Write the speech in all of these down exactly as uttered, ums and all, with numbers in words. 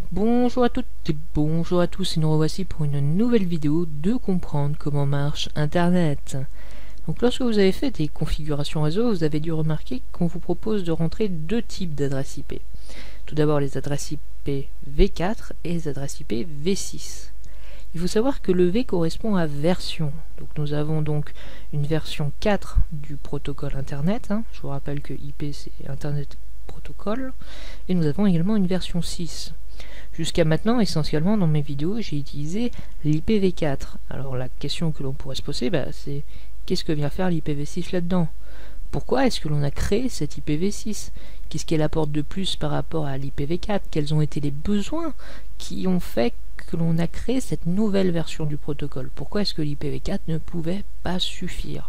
Bonjour à toutes et bonjour à tous et nous revoici pour une nouvelle vidéo de comprendre comment marche Internet. Donc lorsque vous avez fait des configurations réseau, vous avez dû remarquer qu'on vous propose de rentrer deux types d'adresses I P. Tout d'abord les adresses I P V quatre et les adresses I P V six. Il faut savoir que le V correspond à version. Donc nous avons donc une version quatre du protocole Internet. Hein. Je vous rappelle que I P c'est Internet Protocol. Et nous avons également une version six. Jusqu'à maintenant, essentiellement dans mes vidéos, j'ai utilisé l'I P V quatre. Alors la question que l'on pourrait se poser, bah, c'est qu'est-ce que vient faire l'I P V six là-dedans? Pourquoi est-ce que l'on a créé cette I P V six? Qu'est-ce qu'elle apporte de plus par rapport à l'I P V quatre? Quels ont été les besoins qui ont fait que l'on a créé cette nouvelle version du protocole? Pourquoi est-ce que l'I P V quatre ne pouvait pas suffire?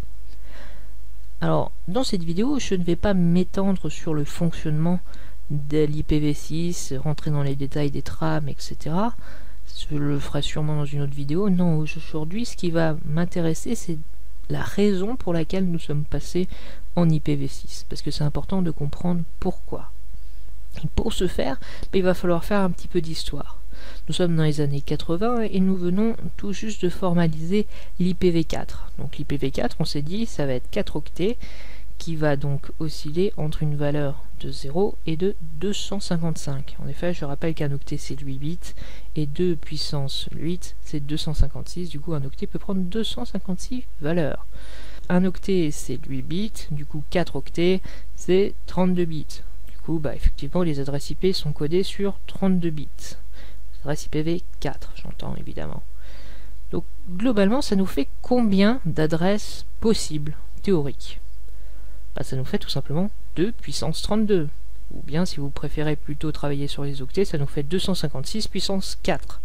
Alors, dans cette vidéo, je ne vais pas m'étendre sur le fonctionnement de l'I P V six, rentrer dans les détails des trames, et cetera. Je le ferai sûrement dans une autre vidéo. Non, aujourd'hui, ce qui va m'intéresser, c'est la raison pour laquelle nous sommes passés en I P V six, parce que c'est important de comprendre pourquoi. Et pour ce faire, il va falloir faire un petit peu d'histoire. Nous sommes dans les années quatre-vingts et nous venons tout juste de formaliser l'I P V quatre. Donc l'I P V quatre, on s'est dit, ça va être quatre octets, qui va donc osciller entre une valeur de zéro et de deux cent cinquante-cinq. En effet, je rappelle qu'un octet c'est huit bits, et deux puissance huit c'est deux cent cinquante-six, du coup un octet peut prendre deux cent cinquante-six valeurs. Un octet c'est huit bits, du coup quatre octets c'est trente-deux bits. Du coup, bah, effectivement, les adresses I P sont codées sur trente-deux bits. Les adresses I P V quatre, j'entends évidemment. Donc globalement, ça nous fait combien d'adresses possibles, théoriques? Bah, ça nous fait tout simplement deux puissance trente-deux. Ou bien, si vous préférez plutôt travailler sur les octets, ça nous fait deux cent cinquante-six puissance quatre.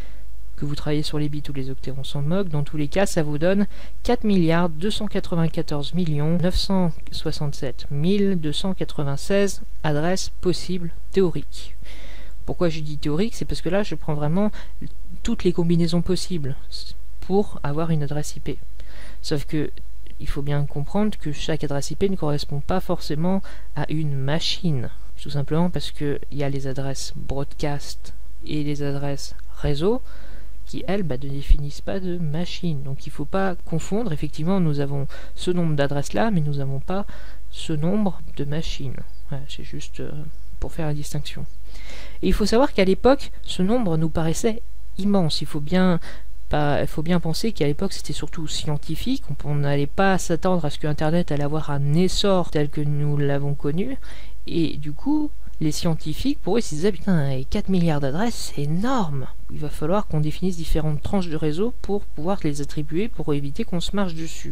Que vous travaillez sur les bits ou les octets, on s'en moque. Dans tous les cas, ça vous donne quatre milliards deux cent quatre-vingt-quatorze millions neuf cent soixante-sept mille deux cent quatre-vingt-seize adresses possibles théoriques. Pourquoi je dis théorique? C'est parce que là, je prends vraiment toutes les combinaisons possibles pour avoir une adresse I P. Sauf que il faut bien comprendre que chaque adresse I P ne correspond pas forcément à une machine. Tout simplement parce qu'il y a les adresses broadcast et les adresses réseau qui, elles, bah, ne définissent pas de machine. Donc il ne faut pas confondre. Effectivement, nous avons ce nombre d'adresses-là, mais nous n'avons pas ce nombre de machines. Voilà, c'est juste euh, pour faire la distinction. Et il faut savoir qu'à l'époque, ce nombre nous paraissait immense. Il faut bien... Il faut bien penser qu'à l'époque c'était surtout scientifique, on n'allait pas s'attendre à ce que Internet allait avoir un essor tel que nous l'avons connu, et du coup les scientifiques, pour eux, ils se disaient putain, quatre milliards d'adresses c'est énorme, il va falloir qu'on définisse différentes tranches de réseau pour pouvoir les attribuer, pour éviter qu'on se marche dessus.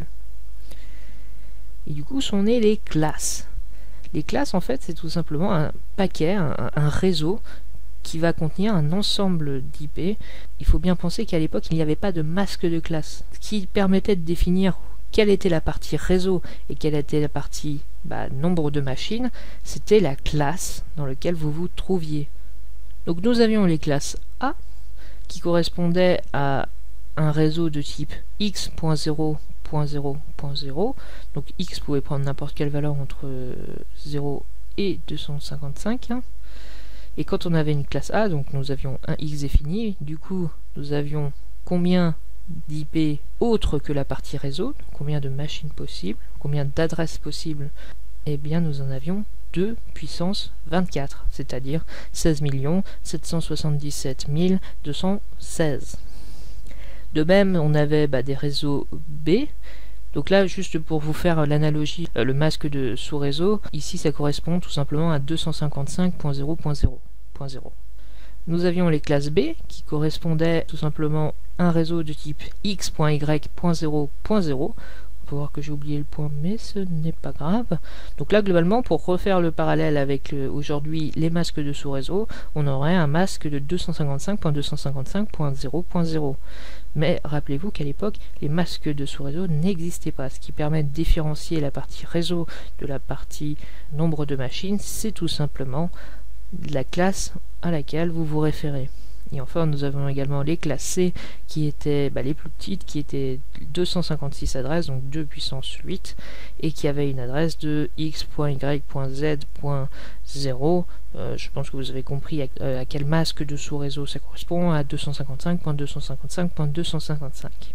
Et du coup sont nées les classes. Les classes en fait c'est tout simplement un paquet, un, un réseau qui va contenir un ensemble d'I P. Il faut bien penser qu'à l'époque, il n'y avait pas de masque de classe, ce qui permettait de définir quelle était la partie réseau et quelle était la partie bah, nombre de machines. C'était la classe dans laquelle vous vous trouviez. Donc nous avions les classes A, qui correspondaient à un réseau de type X point zéro point zéro point zéro. Donc X pouvait prendre n'importe quelle valeur entre zéro et deux cent cinquante-cinq. Hein. Et quand on avait une classe A, donc nous avions un X défini, du coup nous avions combien d'I P autres que la partie réseau, combien de machines possibles, combien d'adresses possibles, eh bien nous en avions deux puissance vingt-quatre, c'est-à-dire seize millions sept cent soixante-dix-sept mille deux cent seize. De même, on avait bah, des réseaux B. Donc là, juste pour vous faire l'analogie, euh, le masque de sous-réseau, ici ça correspond tout simplement à deux cent cinquante-cinq point zéro point zéro point zéro. Nous avions les classes B qui correspondaient tout simplement à un réseau de type X point Y point zéro point zéro. On peut voir que j'ai oublié le point, mais ce n'est pas grave. Donc là, globalement, pour refaire le parallèle avec le, aujourd'hui les masques de sous-réseau, on aurait un masque de deux cent cinquante-cinq point deux cent cinquante-cinq point zéro point zéro. Mais rappelez-vous qu'à l'époque, les masques de sous-réseau n'existaient pas. Ce qui permet de différencier la partie réseau de la partie nombre de machines, c'est tout simplement la classe à laquelle vous vous référez. Et enfin, nous avons également les classes C, qui étaient bah, les plus petites, qui étaient deux cent cinquante-six adresses, donc deux puissance huit, et qui avaient une adresse de x point y point z point zéro. Euh, je pense que vous avez compris à, euh, à quel masque de sous-réseau ça correspond, à deux cent cinquante-cinq point deux cent cinquante-cinq point deux cent cinquante-cinq.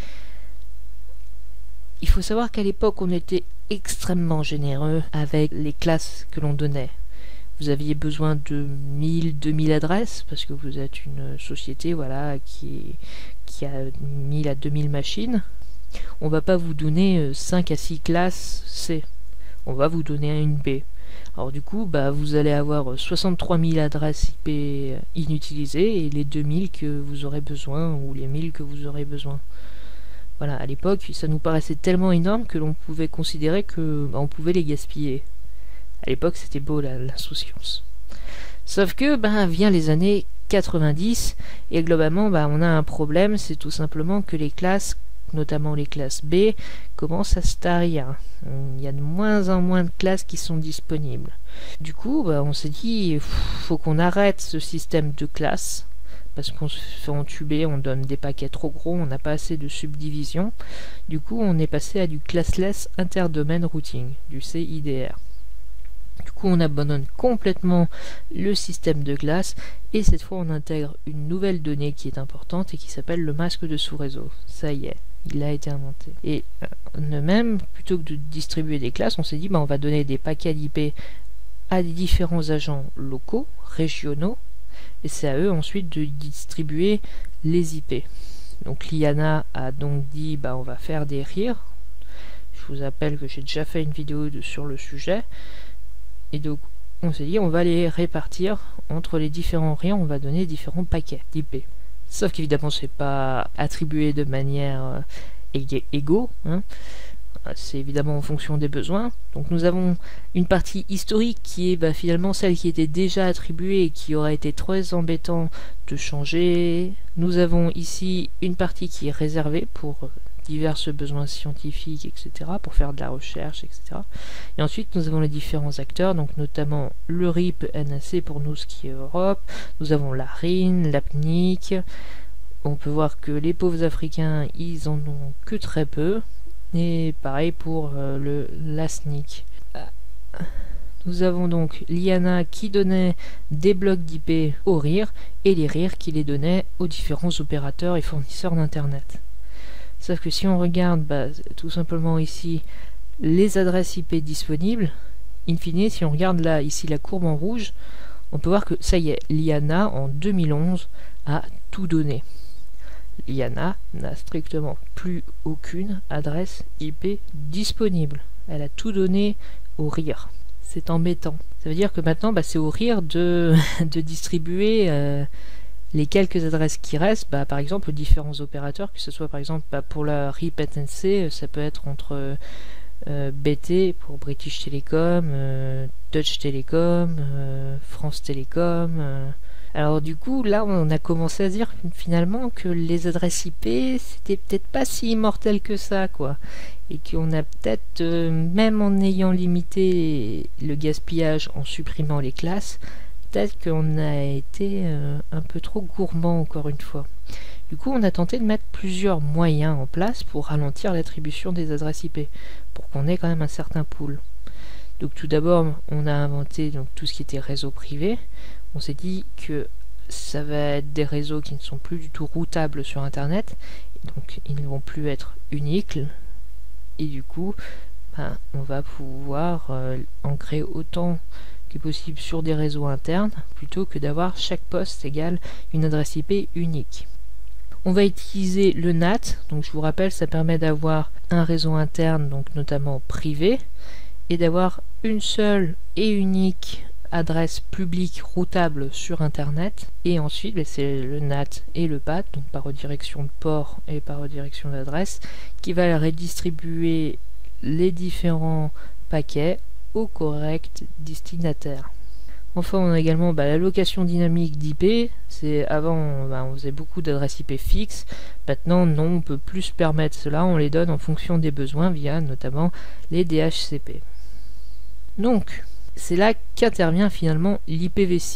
Il faut savoir qu'à l'époque, on était extrêmement généreux avec les classes que l'on donnait. Vous aviez besoin de mille, deux mille adresses, parce que vous êtes une société voilà, qui, qui a mille à deux mille machines. On va pas vous donner cinq à six classes C. On va vous donner une B. Alors du coup, bah, vous allez avoir soixante-trois mille adresses I P inutilisées et les deux mille que vous aurez besoin, ou les mille que vous aurez besoin. Voilà, à l'époque, ça nous paraissait tellement énorme que l'on pouvait considérer que bah, on pouvait les gaspiller. À l'époque, c'était beau l'insouciance. Sauf que, ben, vient les années quatre-vingt-dix, et globalement, ben, on a un problème, c'est tout simplement que les classes, notamment les classes B, commencent à se tarir. Il y a de moins en moins de classes qui sont disponibles. Du coup, ben, on s'est dit, faut qu'on arrête ce système de classes, parce qu'on se fait entuber, on donne des paquets trop gros, on n'a pas assez de subdivision. Du coup, on est passé à du classless interdomain routing, du C I D R. Du coup, on abandonne complètement le système de classe et cette fois, on intègre une nouvelle donnée qui est importante et qui s'appelle le masque de sous-réseau. Ça y est, il a été inventé. Et de même, plutôt que de distribuer des classes, on s'est dit, bah, on va donner des paquets d'I P à des différents agents locaux, régionaux, et c'est à eux ensuite de distribuer les I P. Donc l'I A N A a donc dit, bah, on va faire des R I R. Je vous rappelle que j'ai déjà fait une vidéo de, sur le sujet. Et donc, on s'est dit, on va les répartir entre les différents R I R, on va donner différents paquets d'I P. Sauf qu'évidemment, c'est pas attribué de manière euh, égaux, hein. C'est évidemment en fonction des besoins. Donc nous avons une partie historique qui est bah, finalement celle qui était déjà attribuée et qui aurait été très embêtant de changer. Nous avons ici une partie qui est réservée pour divers besoins scientifiques, et cetera, pour faire de la recherche, et cetera. Et ensuite, nous avons les différents acteurs, donc notamment le R I P N A C pour nous, ce qui est Europe. Nous avons la R I N, l'A P N I C. On peut voir que les pauvres Africains, ils en ont que très peu. Et pareil pour euh, le l'A S N I C. Nous avons donc l'I A N A qui donnait des blocs d'I P aux R I R et les R I R qui les donnaient aux différents opérateurs et fournisseurs d'Internet. Sauf que si on regarde bah, tout simplement ici les adresses I P disponibles, in fine, si on regarde là ici la courbe en rouge, on peut voir que ça y est, l'I A N A en deux mille onze a tout donné. L'I A N A n'a strictement plus aucune adresse I P disponible. Elle a tout donné au R I R. C'est embêtant. Ça veut dire que maintenant, bah, c'est au R I R de, de distribuer euh, les quelques adresses qui restent, bah, par exemple, aux différents opérateurs, que ce soit par exemple bah, pour la R I P N C, ça peut être entre euh, B T pour British Telecom, euh, Dutch Telecom, euh, France Telecom... Euh, Alors du coup, là, on a commencé à dire finalement que les adresses I P, c'était peut-être pas si immortel que ça, quoi. Et qu'on a peut-être, euh, même en ayant limité le gaspillage en supprimant les classes, peut-être qu'on a été euh, un peu trop gourmand, encore une fois. Du coup, on a tenté de mettre plusieurs moyens en place pour ralentir l'attribution des adresses I P, pour qu'on ait quand même un certain pool. Donc tout d'abord, on a inventé donc, tout ce qui était réseau privé. On s'est dit que ça va être des réseaux qui ne sont plus du tout routables sur Internet, donc ils ne vont plus être uniques, et du coup, ben, on va pouvoir euh, en créer autant que possible sur des réseaux internes, plutôt que d'avoir chaque poste égale une adresse I P unique. On va utiliser le N A T, donc je vous rappelle, ça permet d'avoir un réseau interne, donc notamment privé, et d'avoir une seule et unique adresse publique routable sur Internet, et ensuite ben, c'est le N A T et le P A T, donc par redirection de port et par redirection d'adresse, qui va redistribuer les différents paquets au correct destinataire. Enfin, on a également bah, l'allocation dynamique d'I P. C'est avant, bah, on faisait beaucoup d'adresses I P fixes. Maintenant, non, on peut plus se permettre cela. On les donne en fonction des besoins via notamment les D H C P. Donc, c'est là qu'intervient finalement l'I P v six.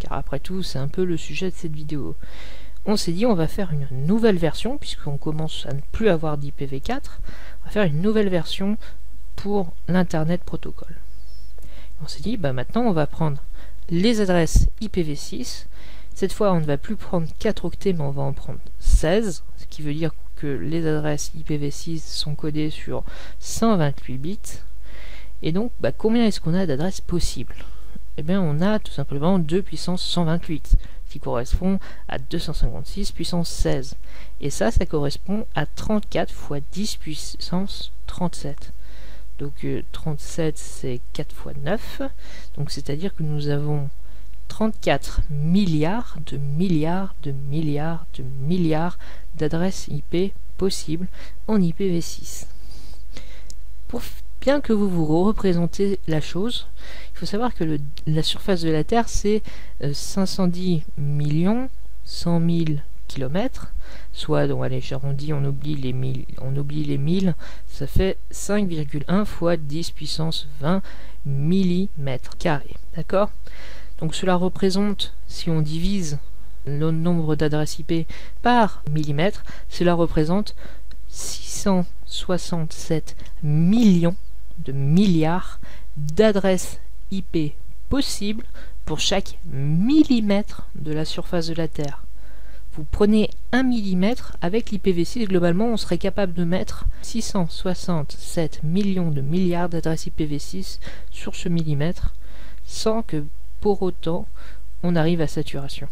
car après tout c'est un peu le sujet de cette vidéo. On s'est dit on va faire une nouvelle version, puisqu'on commence à ne plus avoir d'I P v quatre, on va faire une nouvelle version pour l'Internet Protocol. On s'est dit bah maintenant on va prendre les adresses I P v six. Cette fois on ne va plus prendre quatre octets mais on va en prendre seize, ce qui veut dire que les adresses I P v six sont codées sur cent vingt-huit bits. Et donc bah, combien est-ce qu'on a d'adresses possibles? Eh bien on a tout simplement deux puissance cent vingt-huit, qui correspond à deux cent cinquante-six puissance seize. Et ça, ça correspond à trente-quatre fois dix puissance trente-sept. Donc euh, trente-sept c'est quatre fois neuf, donc c'est-à-dire que nous avons trente-quatre milliards de milliards de milliards de milliards d'adresses I P possibles en I P v six. Pour bien que vous vous représentez la chose, il faut savoir que le, la surface de la Terre c'est euh, cinq cent dix millions cent mille kilomètres, soit, donc allez j'arrondis, on oublie les mille, on oublie les mille, ça fait cinq virgule un fois dix puissance vingt millimètres carrés, d'accord? Donc cela représente, si on divise le nombre d'adresses I P par millimètre, cela représente six cent soixante-sept millions de milliards d'adresses I P possibles pour chaque millimètre de la surface de la Terre. Vous prenez un millimètre, avec l'I P v six, globalement, on serait capable de mettre six cent soixante-sept millions de milliards d'adresses I P v six sur ce millimètre, sans que, pour autant, on arrive à saturation.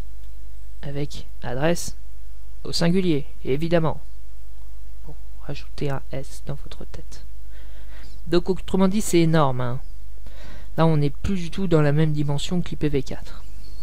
Avec adresse au singulier, évidemment. Pour rajouter un S dans votre tête. Donc, autrement dit, c'est énorme. Hein. Là, on n'est plus du tout dans la même dimension que l'I P v quatre.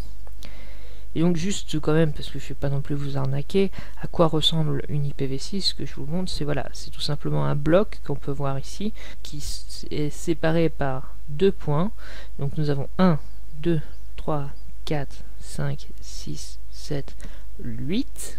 Et donc juste quand même, parce que je ne vais pas non plus vous arnaquer, à quoi ressemble une I P v six, ce que je vous montre, c'est voilà, c'est tout simplement un bloc qu'on peut voir ici, qui est séparé par deux points. Donc nous avons un, deux, trois, quatre, cinq, six, sept, huit.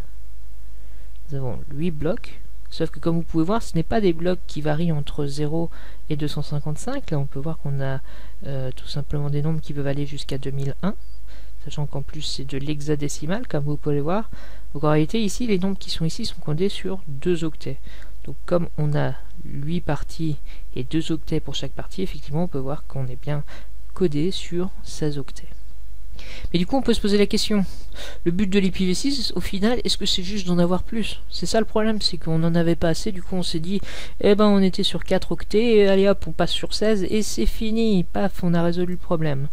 Nous avons huit blocs. Sauf que comme vous pouvez voir, ce n'est pas des blocs qui varient entre zéro et deux cent cinquante-cinq. Là on peut voir qu'on a euh, tout simplement des nombres qui peuvent aller jusqu'à deux mille un. Sachant qu'en plus c'est de l'hexadécimal, comme vous pouvez le voir. Donc en réalité ici, les nombres qui sont ici sont codés sur deux octets. Donc comme on a huit parties et deux octets pour chaque partie, effectivement on peut voir qu'on est bien codé sur seize octets. Mais du coup on peut se poser la question, le but de l'I P v six au final, est-ce que c'est juste d'en avoir plus? C'est ça le problème, c'est qu'on n'en avait pas assez, du coup on s'est dit, eh ben on était sur quatre octets, et allez hop on passe sur seize et c'est fini, paf, on a résolu le problème.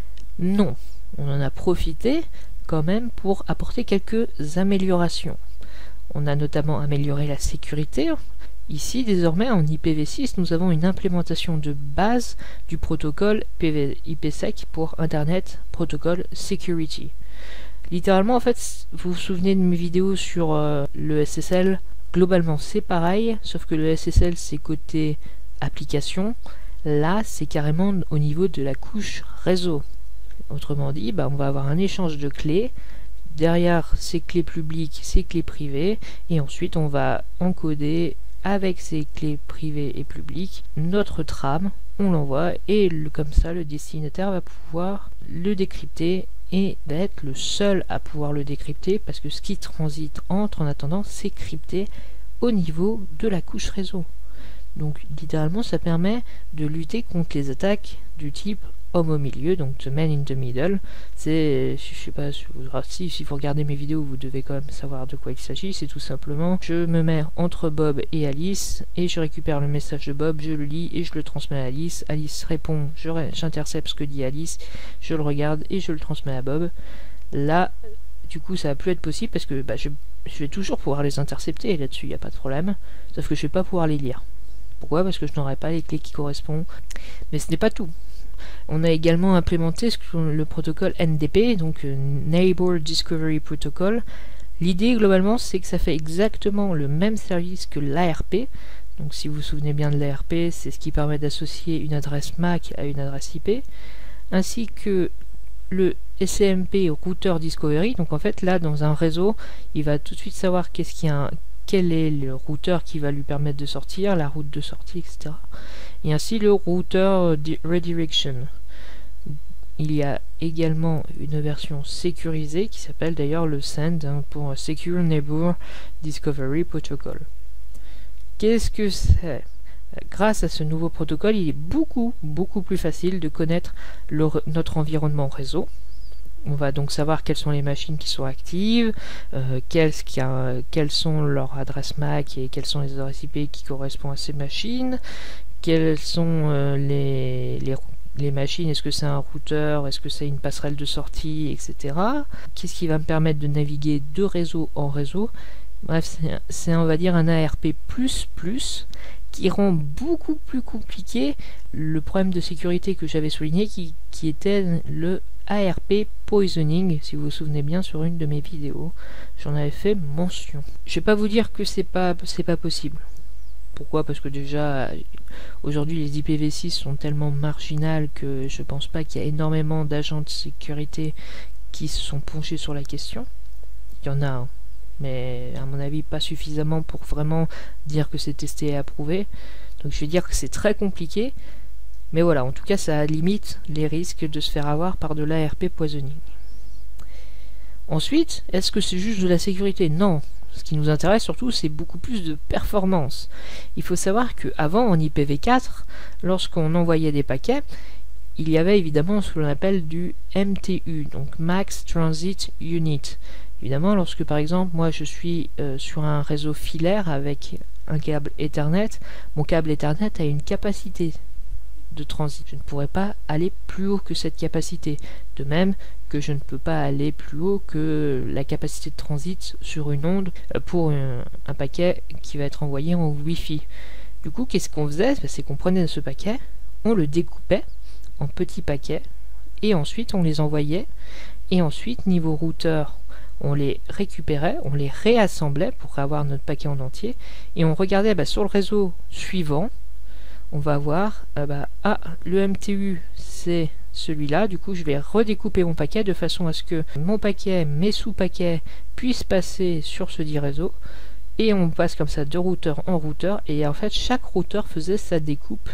Non. On en a profité quand même pour apporter quelques améliorations. On a notamment amélioré la sécurité. Ici, désormais, en I P v six, nous avons une implémentation de base du protocole I P sec pour Internet Protocol Security. Littéralement, en fait, vous vous souvenez de mes vidéos sur euh, le S S L, globalement c'est pareil, sauf que le S S L c'est côté application. Là, c'est carrément au niveau de la couche réseau. Autrement dit, bah, on va avoir un échange de clés, derrière ces clés publiques, ces clés privées, et ensuite on va encoder avec ces clés privées et publiques notre trame, on l'envoie, et le, comme ça le destinataire va pouvoir le décrypter et va être le seul à pouvoir le décrypter, parce que ce qui transite entre en attendant c'est crypté au niveau de la couche réseau. Donc littéralement ça permet de lutter contre les attaques du type homme au milieu, donc the man in the middle. C'est, je sais pas si vous, si, si vous regardez mes vidéos, vous devez quand même savoir de quoi il s'agit. C'est tout simplement, je me mets entre Bob et Alice, et je récupère le message de Bob, je le lis et je le transmets à Alice. Alice répond, j'intercepte ce que dit Alice, je le regarde et je le transmets à Bob. Là, du coup, ça va plus être possible parce que bah, je, je vais toujours pouvoir les intercepter, et là-dessus, il n'y a pas de problème. Sauf que je vais pas pouvoir les lire. Pourquoi? Parce que je n'aurai pas les clés qui correspondent. Mais ce n'est pas tout. On a également implémenté ce que, le protocole N D P, donc euh, Neighbor Discovery Protocol. L'idée globalement c'est que ça fait exactement le même service que l'A R P. Donc si vous vous souvenez bien de l'A R P, c'est ce qui permet d'associer une adresse M A C à une adresse I P, ainsi que le S C M P Router Discovery. Donc en fait là dans un réseau, il va tout de suite savoir qu'est-ce qu'il y a un, quel est le routeur qui va lui permettre de sortir, la route de sortie, et cetera. Et ainsi le routeur redirection. il y a également une version sécurisée qui s'appelle d'ailleurs le S E N D, hein, pour Secure Neighbor Discovery Protocol. Qu'est-ce que c'est? Grâce à ce nouveau protocole, il est beaucoup, beaucoup plus facile de connaître le, notre environnement réseau. On va donc savoir quelles sont les machines qui sont actives, euh, quelles, quelles sont leurs adresses M A C et quelles sont les adresses I P qui correspondent à ces machines, quelles sont euh, les, les les machines, est-ce que c'est un routeur, est-ce que c'est une passerelle de sortie, et cetera. Qu'est-ce qui va me permettre de naviguer de réseau en réseau? Bref, c'est, on va dire, un A R P plus plus qui rend beaucoup plus compliqué le problème de sécurité que j'avais souligné, qui, qui était le A R P poisoning, si vous vous souvenez bien, sur une de mes vidéos, j'en avais fait mention. Je vais pas vous dire que c'est pas, c'est pas possible. Pourquoi? Parce que déjà, aujourd'hui, les I P v six sont tellement marginales que je pense pas qu'il y a énormément d'agents de sécurité qui se sont penchés sur la question. Il y en a, hein, mais à mon avis, pas suffisamment pour vraiment dire que c'est testé et approuvé. Donc je vais dire que c'est très compliqué. Mais voilà, en tout cas, ça limite les risques de se faire avoir par de l'A R P poisoning. Ensuite, est-ce que c'est juste de la sécurité? Non. Ce qui nous intéresse surtout, c'est beaucoup plus de performance. Il faut savoir qu'avant, en I P v quatre, lorsqu'on envoyait des paquets, il y avait évidemment ce que l'on appelle du M T U, donc Max Transit Unit. Évidemment, lorsque par exemple, moi je suis euh, sur un réseau filaire avec un câble Ethernet, mon câble Ethernet a une capacité de transit. Je ne pourrais pas aller plus haut que cette capacité. De même que je ne peux pas aller plus haut que la capacité de transit sur une onde pour un, un paquet qui va être envoyé en Wi-Fi. Du coup, qu'est-ce qu'on faisait? C'est qu'on prenait ce paquet, on le découpait en petits paquets, et ensuite on les envoyait, et ensuite, niveau routeur, on les récupérait, on les réassemblait pour avoir notre paquet en entier, et on regardait bah, sur le réseau suivant, on va voir, euh, bah, ah, le M T U, c'est celui-là, du coup je vais redécouper mon paquet de façon à ce que mon paquet, mes sous-paquets puissent passer sur ce dit réseau, et on passe comme ça de routeur en routeur, et en fait chaque routeur faisait sa découpe.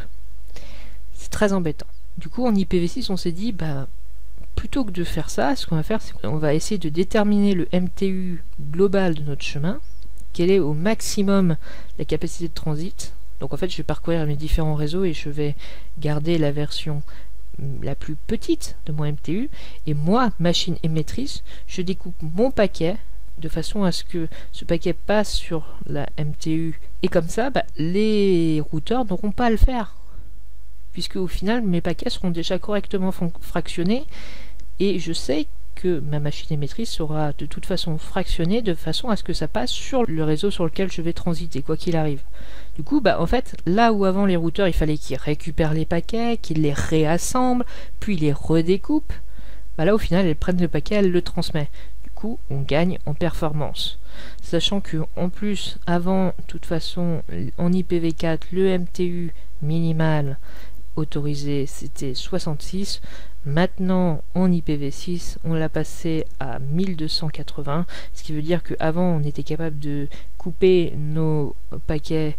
C'est très embêtant. Du coup en I P v six on s'est dit, bah, plutôt que de faire ça, ce qu'on va faire, c'est qu'on va essayer de déterminer le M T U global de notre chemin, quel est au maximum la capacité de transit. Donc en fait je vais parcourir mes différents réseaux et je vais garder la version la plus petite de mon M T U, et moi, machine émettrice, je découpe mon paquet de façon à ce que ce paquet passe sur la M T U, et comme ça, bah, les routeurs n'auront pas à le faire, puisque au final, mes paquets seront déjà correctement fractionnés, et je sais que ma machine émettrice sera de toute façon fractionnée de façon à ce que ça passe sur le réseau sur lequel je vais transiter, quoi qu'il arrive. Du coup, bah, en fait, là où avant les routeurs, il fallait qu'ils récupèrent les paquets, qu'ils les réassemblent, puis les redécoupent, bah là, au final, elles prennent le paquet, elles le transmettent. Du coup, on gagne en performance. Sachant que, en plus, avant, de toute façon, en I P v quatre, le M T U minimal autorisé, c'était soixante-six. Maintenant, en I P v six, on l'a passé à mille deux cent quatre-vingts, ce qui veut dire qu'avant, on était capable de couper nos paquets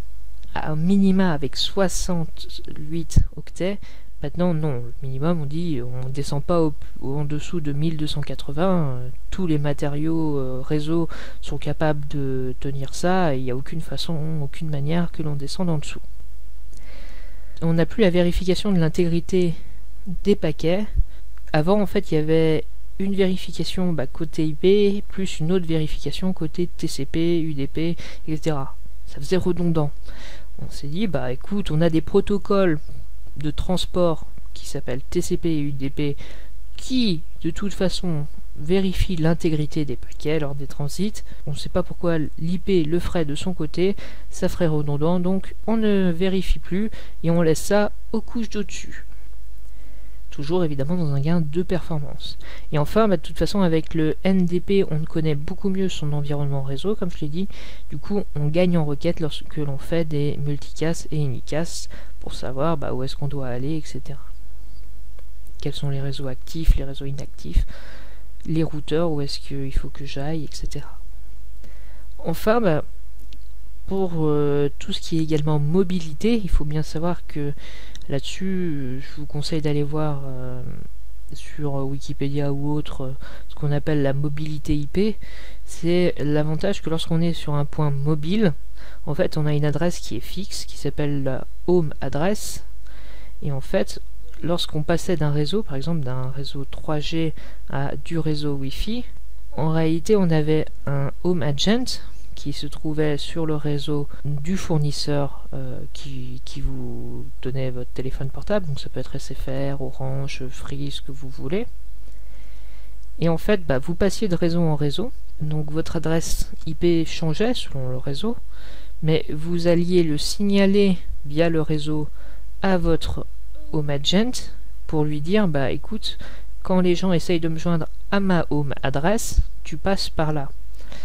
à minima avec soixante-huit octets. Maintenant, non. Le minimum, on dit, on ne descend pas au, au, en dessous de mille deux cent quatre-vingts. Tous les matériaux euh, réseau sont capables de tenir ça, et il n'y a aucune façon, aucune manière que l'on descende en dessous. On n'a plus la vérification de l'intégrité des paquets. Avant, en fait, il y avait une vérification bah, côté I P, plus une autre vérification côté T C P, U D P, et cetera. Ça faisait redondant. On s'est dit, bah écoute, on a des protocoles de transport qui s'appellent T C P et U D P qui, de toute façon, vérifient l'intégrité des paquets lors des transits. On ne sait pas pourquoi l'I P le ferait de son côté, ça ferait redondant, donc on ne vérifie plus et on laisse ça aux couches d'au-dessus. Toujours évidemment dans un gain de performance. Et enfin, bah, de toute façon, avec le N D P, on connaît beaucoup mieux son environnement réseau, comme je l'ai dit. Du coup, on gagne en requête lorsque l'on fait des multicast et unicast pour savoir bah, où est-ce qu'on doit aller, et cetera. Quels sont les réseaux actifs, les réseaux inactifs, les routeurs, où est-ce qu'il faut que j'aille, et cetera. Enfin, bah, pour euh, tout ce qui est également mobilité, il faut bien savoir que là-dessus, je vous conseille d'aller voir euh, sur Wikipédia ou autre ce qu'on appelle la mobilité I P, c'est l'avantage que lorsqu'on est sur un point mobile, en fait on a une adresse qui est fixe, qui s'appelle la home address, et en fait lorsqu'on passait d'un réseau, par exemple d'un réseau trois G à du réseau Wi-Fi, en réalité on avait un home agent qui se trouvait sur le réseau du fournisseur euh, qui, qui vous donnait votre téléphone portable, donc ça peut être S F R, Orange, Free, ce que vous voulez. Et en fait, bah, vous passiez de réseau en réseau, donc votre adresse I P changeait selon le réseau, mais vous alliez le signaler via le réseau à votre home agent pour lui dire, bah écoute, quand les gens essayent de me joindre à ma home adresse, tu passes par là.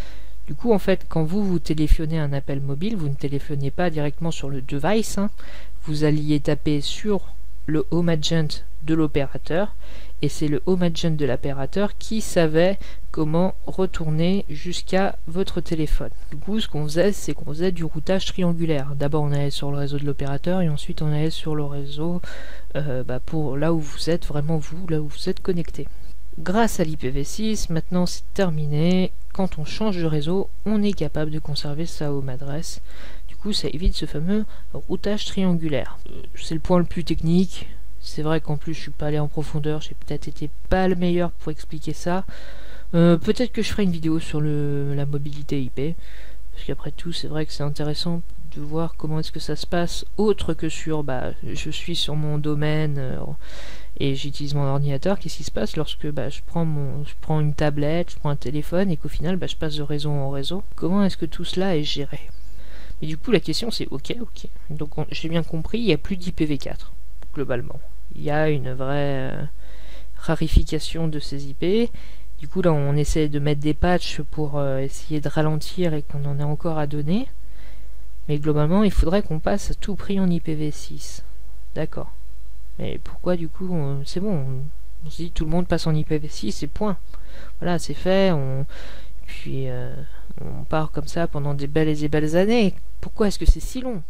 Du coup, en fait, quand vous vous téléphonez un appel mobile, vous ne téléphonez pas directement sur le device, hein. Vous alliez taper sur le home agent de l'opérateur, et c'est le home agent de l'opérateur qui savait comment retourner jusqu'à votre téléphone. Du coup, ce qu'on faisait, c'est qu'on faisait du routage triangulaire. D'abord, on allait sur le réseau de l'opérateur, et ensuite on allait sur le réseau euh, bah, pour là où vous êtes, vraiment vous, là où vous êtes connecté. Grâce à l'I P v six, maintenant c'est terminé. Quand on change de réseau, on est capable de conserver sa home adresse. Du coup, ça évite ce fameux routage triangulaire. Euh, c'est le point le plus technique. C'est vrai qu'en plus, je suis pas allé en profondeur. J'ai peut-être été pas le meilleur pour expliquer ça. Euh, peut-être que je ferai une vidéo sur le, la mobilité I P. Parce qu'après tout, c'est vrai que c'est intéressant de voir comment est-ce que ça se passe, autre que sur, bah, je suis sur mon domaine euh, et j'utilise mon ordinateur. Qu'est-ce qui se passe lorsque bah, je, prends mon, je prends une tablette, je prends un téléphone et qu'au final, bah, je passe de réseau en réseau? Comment est-ce que tout cela est géré? Mais du coup, la question c'est, ok, ok. Donc j'ai bien compris, il n'y a plus d'I P v quatre, globalement. Il y a une vraie euh, rarification de ces I P. Du coup, là, on essaie de mettre des patchs pour euh, essayer de ralentir et qu'on en ait encore à donner. Mais globalement, il faudrait qu'on passe à tout prix en I P v six. D'accord. Mais pourquoi, du coup, c'est bon, on, on se dit tout le monde passe en I P v six et point. Voilà, c'est fait. On, puis, euh, on part comme ça pendant des belles et des belles années. Pourquoi est-ce que c'est si long?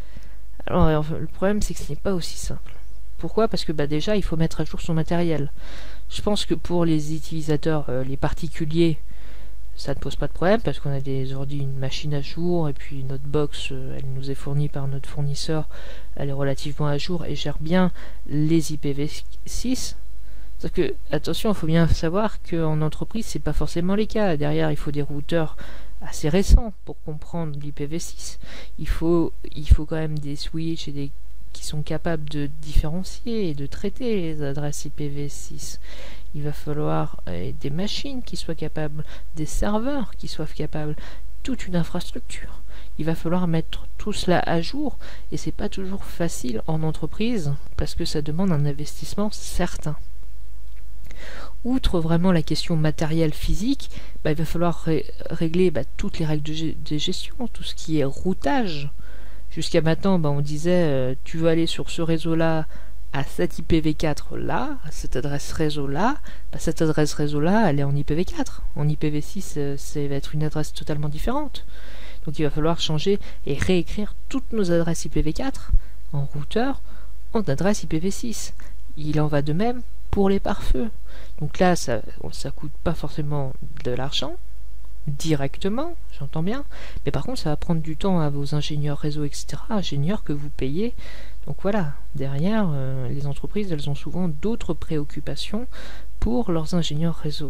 Alors, enfin, le problème, c'est que ce n'est pas aussi simple. Pourquoi? Parce que bah, déjà, il faut mettre à jour son matériel. Je pense que pour les utilisateurs, euh, les particuliers, ça ne pose pas de problème parce qu'on a des ordi, une machine à jour, et puis notre box, euh, elle nous est fournie par notre fournisseur, elle est relativement à jour et gère bien les I P v six. Sauf que, attention, il faut bien savoir qu'en entreprise, c'est pas forcément les cas. Derrière, il faut des routeurs assez récents pour comprendre l'I P v six. Il faut, il faut quand même des switches et des qui sont capables de différencier et de traiter les adresses I P v six. Il va falloir euh, des machines qui soient capables, des serveurs qui soient capables, toute une infrastructure. Il va falloir mettre tout cela à jour et c'est pas toujours facile en entreprise parce que ça demande un investissement certain. Outre vraiment la question matérielle physique, bah, il va falloir ré régler bah, toutes les règles de, de gestion, tout ce qui est routage. Jusqu'à maintenant, bah, on disait euh, tu veux aller sur ce réseau-là à cette I P v quatre là, à cette adresse réseau là, bah, cette adresse réseau là, elle est en I P v quatre. En I P v six, euh, ça va être une adresse totalement différente. Donc il va falloir changer et réécrire toutes nos adresses I P v quatre en routeur en adresse I P v six. Il en va de même pour les pare-feux. Donc là, ça ça coûte pas forcément de l'argent directement, j'entends bien, mais par contre ça va prendre du temps à vos ingénieurs réseau, et cetera, ingénieurs que vous payez. Donc voilà, derrière, euh, les entreprises, elles ont souvent d'autres préoccupations pour leurs ingénieurs réseau.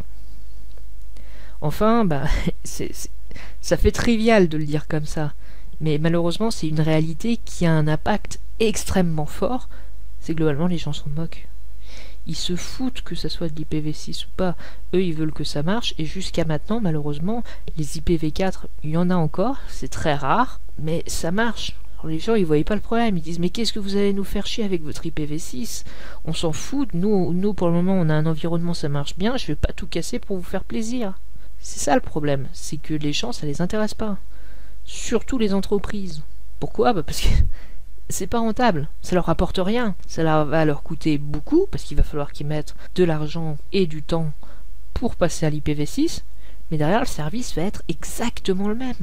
Enfin, bah, c'est, c'est, ça fait trivial de le dire comme ça, mais malheureusement c'est une réalité qui a un impact extrêmement fort, c'est globalement les gens s'en moquent. Ils se foutent que ça soit de l'I P v six ou pas. Eux, ils veulent que ça marche. Et jusqu'à maintenant, malheureusement, les I P v quatre, il y en a encore. C'est très rare. Mais ça marche. Alors, les gens, ils voyaient pas le problème. Ils disent, mais qu'est-ce que vous allez nous faire chier avec votre I P v six? On s'en fout. Nous, nous, pour le moment, on a un environnement, ça marche bien. Je vais pas tout casser pour vous faire plaisir. C'est ça le problème. C'est que les gens, ça les intéresse pas. Surtout les entreprises. Pourquoi? Bah parce que c'est pas rentable, ça leur rapporte rien, ça leur va leur coûter beaucoup parce qu'il va falloir qu'ils mettent de l'argent et du temps pour passer à l'I P v six, mais derrière le service va être exactement le même.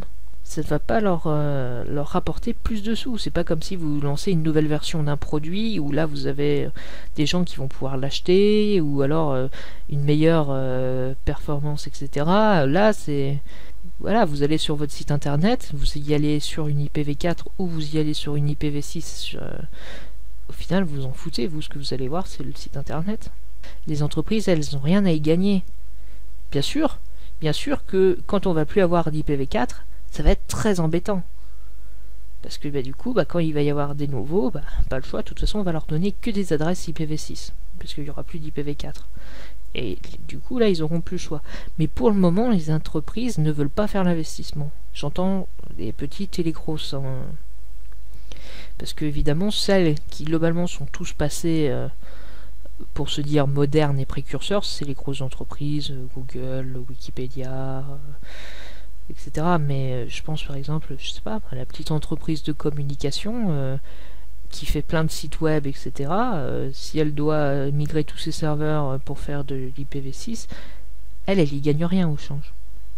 ça ne va pas leur, euh, leur rapporter plus de sous. C'est pas comme si vous lancez une nouvelle version d'un produit où là vous avez des gens qui vont pouvoir l'acheter, ou alors euh, une meilleure euh, performance, et cetera. Là, c'est... Voilà, vous allez sur votre site internet, vous y allez sur une I P v quatre ou vous y allez sur une I P v six. Euh, au final, vous en foutez. Vous, ce que vous allez voir, c'est le site internet. Les entreprises, elles n'ont rien à y gagner. Bien sûr, bien sûr que quand on va plus avoir d'I P v quatre, ça va être très embêtant. Parce que bah, du coup, bah, quand il va y avoir des nouveaux, bah, pas le choix, de toute façon, on va leur donner que des adresses I P v six. Parce qu'il n'y aura plus d'I P v quatre. Et du coup, là, ils n'auront plus le choix. Mais pour le moment, les entreprises ne veulent pas faire l'investissement. J'entends les petites et les grosses. Hein. Parce que, évidemment, celles qui, globalement, sont tous passées, euh, pour se dire modernes et précurseurs, c'est les grosses entreprises, euh, Google, Wikipédia... Euh, et cetera. Mais euh, je pense par exemple, je sais pas, à la petite entreprise de communication euh, qui fait plein de sites web, et cetera. Euh, si elle doit migrer tous ses serveurs pour faire de l'I P v six, elle, elle y gagne rien au change.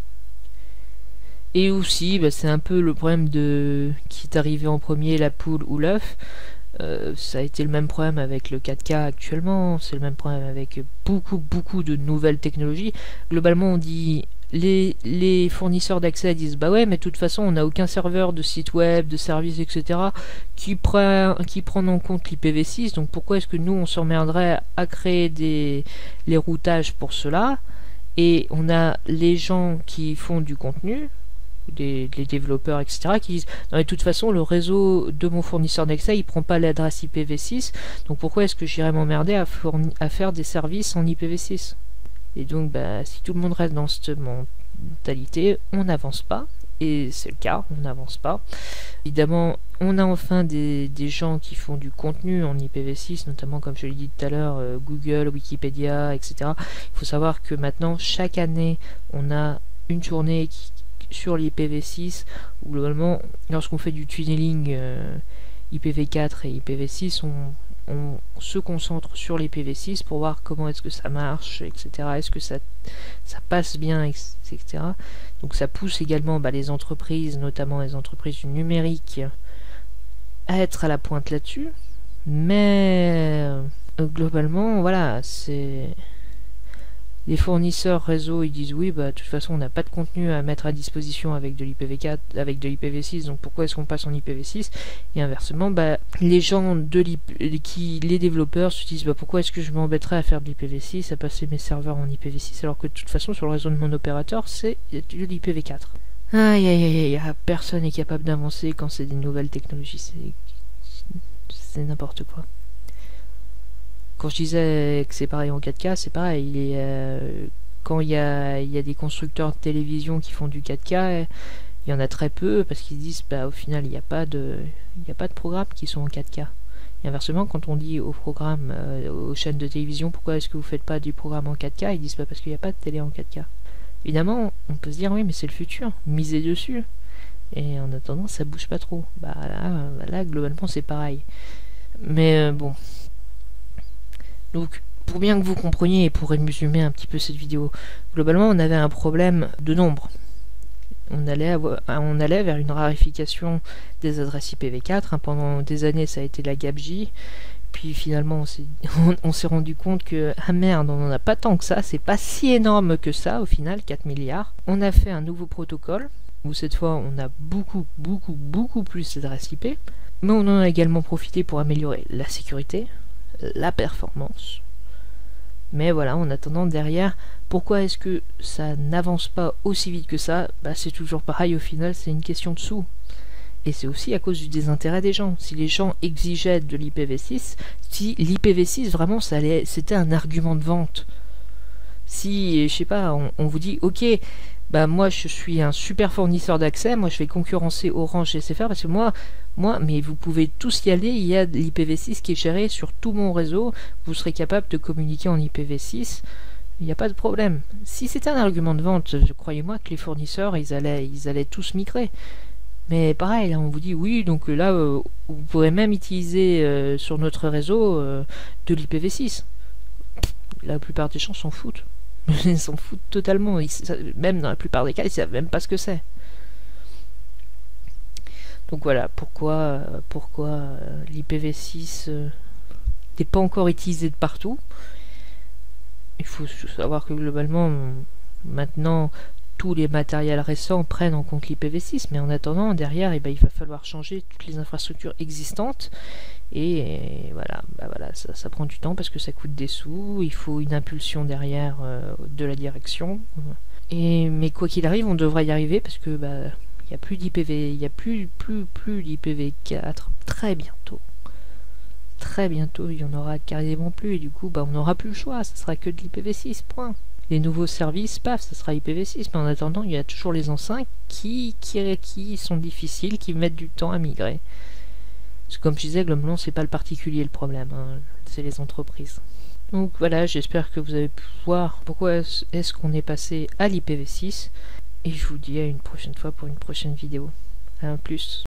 Et aussi, bah, c'est un peu le problème de qui est arrivé en premier, la poule ou l'œuf. Euh, ça a été le même problème avec le quatre K actuellement, c'est le même problème avec beaucoup beaucoup de nouvelles technologies. Globalement, on dit Les, les fournisseurs d'accès disent bah ouais, mais de toute façon on n'a aucun serveur de site web, de service, et cetera qui, pre qui prennent en compte l'I P v six, donc pourquoi est-ce que nous on s'emmerderait à créer des, les routages pour cela? Et on a les gens qui font du contenu, des, les développeurs, et cetera qui disent non, mais de toute façon le réseau de mon fournisseur d'accès il prend pas l'adresse I P v six, donc pourquoi est-ce que j'irais m'emmerder à, à faire des services en I P v six? Et donc, bah, si tout le monde reste dans cette mentalité, on n'avance pas. Et c'est le cas, on n'avance pas. Évidemment, on a enfin des, des gens qui font du contenu en I P v six, notamment, comme je l'ai dit tout à l'heure, euh, Google, Wikipédia, et cetera. Il faut savoir que maintenant, chaque année, on a une journée qui, sur l'I P v six, où globalement, lorsqu'on fait du tunneling euh, I P v quatre et I P v six, on... on se concentre sur les I P v six pour voir comment est-ce que ça marche, et cetera. Est-ce que ça, ça passe bien, et cetera. Donc ça pousse également bah, les entreprises, notamment les entreprises du numérique, à être à la pointe là-dessus. Mais euh, globalement, voilà, c'est... Les fournisseurs réseau, ils disent oui, bah de toute façon on n'a pas de contenu à mettre à disposition avec de l'I P v quatre, avec de l'I P v six, donc pourquoi est-ce qu'on passe en I P v six? Et inversement, bah les gens de l'I P, qui, les développeurs se disent bah pourquoi est-ce que je m'embêterais à faire de l'I P v six, à passer mes serveurs en I P v six, alors que de toute façon sur le réseau de mon opérateur c'est de l'I P v quatre. Aïe aïe aïe aïe, personne n'est capable d'avancer quand c'est des nouvelles technologies, c'est c'est n'importe quoi. Quand je disais que c'est pareil en quatre K, c'est pareil. Il est, euh, quand il y a, il y a des constructeurs de télévision qui font du quatre K, il y en a très peu parce qu'ils disent bah, au final il n'y a pas de, il n'y a pas de programmes qui sont en quatre K. Et inversement, quand on dit aux programmes, euh, aux chaînes de télévision, pourquoi est-ce que vous faites pas du programme en quatre K, ils disent bah, parce qu'il n'y a pas de télé en quatre K. Évidemment, on peut se dire oui, mais c'est le futur, misez dessus. Et en attendant, ça bouge pas trop. Bah là, là globalement, c'est pareil. Mais euh, bon. Donc, pour bien que vous compreniez et pour résumer un petit peu cette vidéo, globalement, on avait un problème de nombre. On allait, avoir, on allait vers une rarification des adresses I P v quatre. Hein, pendant des années, ça a été la G A B J. Puis finalement, on s'est, on, on s'est rendu compte que, ah merde, on n'en a pas tant que ça. C'est pas si énorme que ça, au final, quatre milliards. On a fait un nouveau protocole, où cette fois, on a beaucoup, beaucoup, beaucoup plus d'adresses I P. Mais on en a également profité pour améliorer la sécurité, la performance. Mais voilà, en attendant derrière, pourquoi est-ce que ça n'avance pas aussi vite que ça? Bah c'est toujours pareil, au final c'est une question de sous. Et c'est aussi à cause du désintérêt des gens. Si les gens exigeaient de l'I P v six, si l'I P v six vraiment ça allait, c'était un argument de vente. Si, je sais pas, on, on vous dit ok, bah moi je suis un super fournisseur d'accès, moi je vais concurrencer Orange et S F R parce que moi Moi, mais vous pouvez tous y aller, il y a l'I P v six qui est géré sur tout mon réseau, vous serez capable de communiquer en I P v six, il n'y a pas de problème. Si c'était un argument de vente, croyez-moi que les fournisseurs, ils allaient, ils allaient tous migrer. Mais pareil, là, on vous dit, oui, donc là, euh, vous pourrez même utiliser euh, sur notre réseau euh, de l'I P v six. La plupart des gens s'en foutent. Ils s'en foutent totalement, ils, même dans la plupart des cas, ils savent même pas ce que c'est. Donc voilà pourquoi, euh, pourquoi euh, l'I P v six euh, n'est pas encore utilisé de partout. Il faut savoir que globalement, maintenant, tous les matériels récents prennent en compte l'I P v six, mais en attendant, derrière, eh ben, il va falloir changer toutes les infrastructures existantes. Et, et voilà, bah voilà ça, ça prend du temps parce que ça coûte des sous, il faut une impulsion derrière euh, de la direction. Et, mais quoi qu'il arrive, on devrait y arriver parce que bah, il n'y a plus d'I P v, il n'y a plus, plus, plus d'I P v quatre très bientôt. Très bientôt, il n'y en aura quasiment plus, et du coup, bah, on n'aura plus le choix, ça sera que de l'I P v six, point. Les nouveaux services, paf, ça sera I P v six, mais en attendant, il y a toujours les anciens qui, qui, qui sont difficiles, qui mettent du temps à migrer. Parce que comme je disais, globalement, c'est pas le particulier le problème, hein, c'est les entreprises. Donc voilà, j'espère que vous avez pu voir pourquoi est-ce qu'on est passé à l'I P v six, et je vous dis à une prochaine fois pour une prochaine vidéo. À plus.